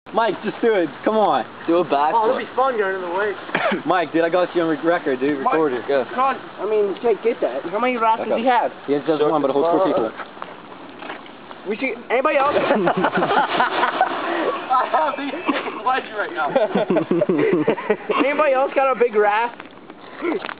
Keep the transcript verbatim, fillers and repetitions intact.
Mike, just do it. Come on. Do a backflip. Oh, that'd be fun going in the lake. Mike, dude, I got you on record, dude. Record it. Go. God, I mean, Jake, get that. How many rafts does he have? He has just one, but it holds four people. We should. Anybody else? I have the ledge right now. Anybody else got a big raft?